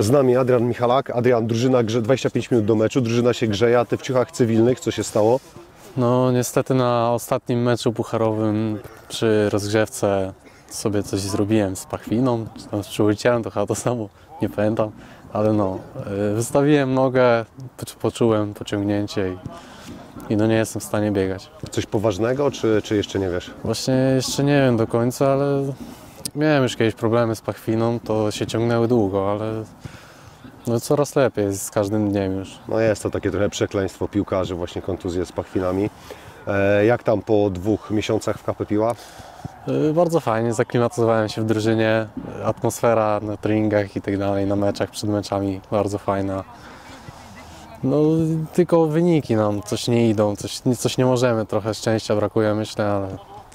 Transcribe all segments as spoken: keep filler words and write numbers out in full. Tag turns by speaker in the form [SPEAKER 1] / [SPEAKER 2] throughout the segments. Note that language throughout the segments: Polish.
[SPEAKER 1] Z nami Adrian Michalak. Adrian, drużyna grze dwadzieścia pięć minut do meczu, drużyna się grzeje, a ty w ciuchach cywilnych, co się stało?
[SPEAKER 2] No niestety na ostatnim meczu pucharowym przy rozgrzewce sobie coś zrobiłem z pachwiną, czy tam z przyłycielem, to chyba to samo, nie pamiętam, ale no, wystawiłem nogę, poczułem pociągnięcie i, i no nie jestem w stanie biegać.
[SPEAKER 1] Coś poważnego, czy, czy jeszcze nie wiesz?
[SPEAKER 2] Właśnie jeszcze nie wiem do końca, ale miałem już kiedyś problemy z pachwiną, to się ciągnęły długo, ale no coraz lepiej jest z każdym dniem już.
[SPEAKER 1] No jest to takie trochę przekleństwo piłkarzy, właśnie kontuzje z pachwinami. E, jak tam po dwóch miesiącach w K P Piła?
[SPEAKER 2] Yy, bardzo fajnie, zaklimatyzowałem się w drużynie, atmosfera na treningach i tak dalej, na meczach, przed meczami bardzo fajna. No tylko wyniki nam coś nie idą, coś, coś nie możemy, trochę szczęścia brakuje, myślę, ale...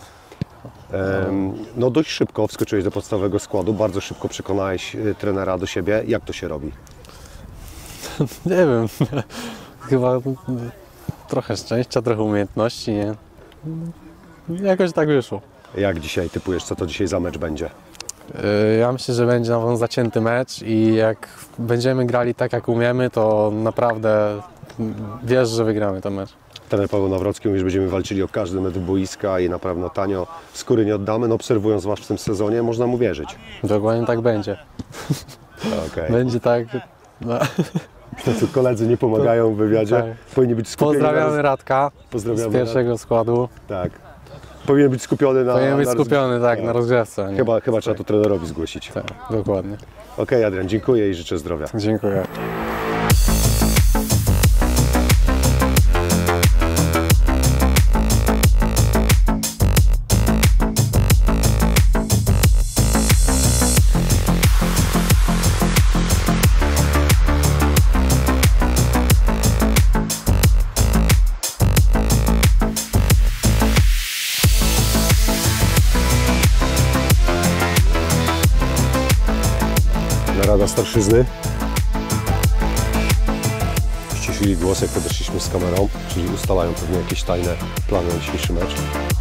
[SPEAKER 1] No dość szybko wskoczyłeś do podstawowego składu, bardzo szybko przekonałeś trenera do siebie. Jak to się robi?
[SPEAKER 2] Nie wiem, chyba trochę szczęścia, trochę umiejętności, nie? Jakoś tak wyszło.
[SPEAKER 1] Jak dzisiaj typujesz, co to dzisiaj za mecz będzie?
[SPEAKER 2] Ja myślę, że będzie na pewno zacięty mecz i jak będziemy grali tak, jak umiemy, to naprawdę wiesz, że wygramy ten mecz.
[SPEAKER 1] Trener Paweł Nawrocki mówi, że będziemy walczyli o każdy metr boiska i na pewno tanio skóry nie oddamy. No obserwując Was w tym sezonie, można mu wierzyć.
[SPEAKER 2] Dokładnie tak będzie.
[SPEAKER 1] Okay.
[SPEAKER 2] Będzie tak... No.
[SPEAKER 1] To, co koledzy nie pomagają w wywiadzie, tak. Powinni być skupieni.
[SPEAKER 2] Pozdrawiamy na... Radka
[SPEAKER 1] Pozdrawiamy
[SPEAKER 2] z pierwszego
[SPEAKER 1] Rad...
[SPEAKER 2] składu.
[SPEAKER 1] Tak. Powinien być skupiony na...
[SPEAKER 2] Powinien być
[SPEAKER 1] na
[SPEAKER 2] skupiony, tak, tak, na rozgrzewce. Nie?
[SPEAKER 1] Chyba, chyba trzeba to trenerowi zgłosić.
[SPEAKER 2] Tak, dokładnie.
[SPEAKER 1] Okej, okay, Adrian, dziękuję i życzę zdrowia.
[SPEAKER 2] Dziękuję.
[SPEAKER 1] Rada Starszyzny. Ściszyli głos, jak podeszliśmy z kamerą, czyli ustalają pewnie jakieś tajne plany na dzisiejszy mecz.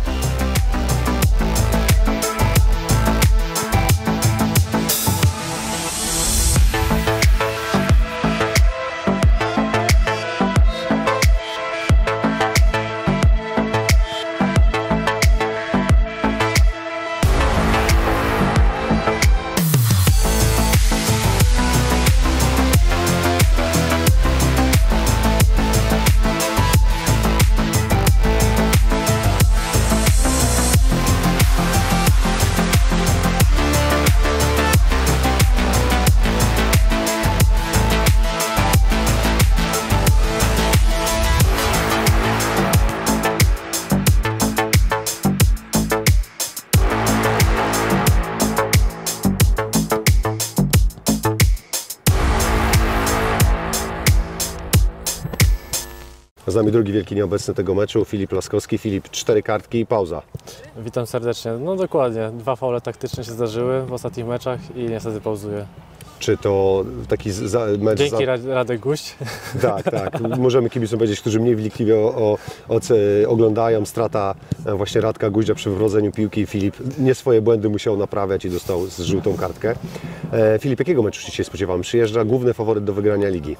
[SPEAKER 1] Z nami drugi wielki nieobecny tego meczu, Filip Laskowski. Filip, cztery kartki i pauza.
[SPEAKER 3] Witam serdecznie. No dokładnie, dwa faule taktyczne się zdarzyły w ostatnich meczach i niestety pauzuję.
[SPEAKER 1] Czy to taki za, mecz...
[SPEAKER 3] Dzięki
[SPEAKER 1] za...
[SPEAKER 3] Radek Guść.
[SPEAKER 1] Tak, tak. Możemy kibicom powiedzieć, którzy mniej wnikliwie o, o, o, oglądają. Strata właśnie Radka Guździa przy wywrodzeniu piłki. Filip nie swoje błędy musiał naprawiać i dostał z żółtą kartkę. E, Filip, jakiego meczu się spodziewamy? Przyjeżdża główny faworyt do wygrania ligi.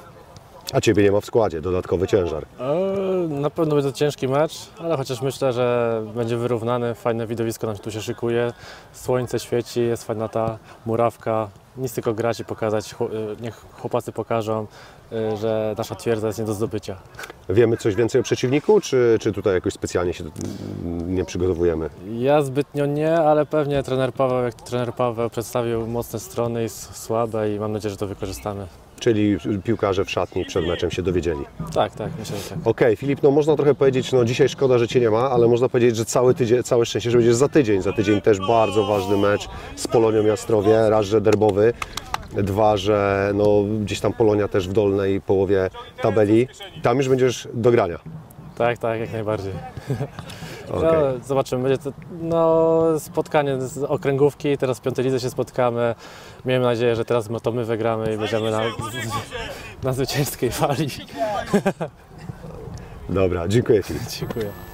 [SPEAKER 1] A Ciebie nie ma w składzie, dodatkowy ciężar.
[SPEAKER 3] Na pewno będzie to ciężki mecz, ale chociaż myślę, że będzie wyrównany, fajne widowisko nam tu się szykuje. Słońce świeci, jest fajna ta murawka. Nic tylko grać i pokazać, niech chłopacy pokażą, że nasza twierdza jest nie do zdobycia.
[SPEAKER 1] Wiemy coś więcej o przeciwniku, czy, czy tutaj jakoś specjalnie się nie przygotowujemy?
[SPEAKER 3] Ja zbytnio nie, ale pewnie trener Paweł, jak trener Paweł przedstawił mocne strony i słabe i mam nadzieję, że to wykorzystamy.
[SPEAKER 1] Czyli piłkarze w szatni przed meczem się dowiedzieli.
[SPEAKER 3] Tak, tak, myślę, że tak.
[SPEAKER 1] Okej, okay, Filip, no można trochę powiedzieć, no dzisiaj szkoda, że Cię nie ma, ale można powiedzieć, że cały tydzień, całe szczęście, że będziesz za tydzień. Za tydzień też bardzo ważny mecz z Polonią Jastrowie, raz, że derbowy, dwa, że no, gdzieś tam Polonia też w dolnej połowie tabeli. Tam już będziesz do grania.
[SPEAKER 3] Tak, tak, jak najbardziej.
[SPEAKER 1] Okay.
[SPEAKER 3] No, zobaczymy, będzie to no, spotkanie z okręgówki, teraz w piątej lidze się spotkamy. Miejmy nadzieję, że teraz to my wygramy i będziemy na, na zwycięskiej fali.
[SPEAKER 1] Dobra, dziękuję Ci.
[SPEAKER 3] Dziękuję.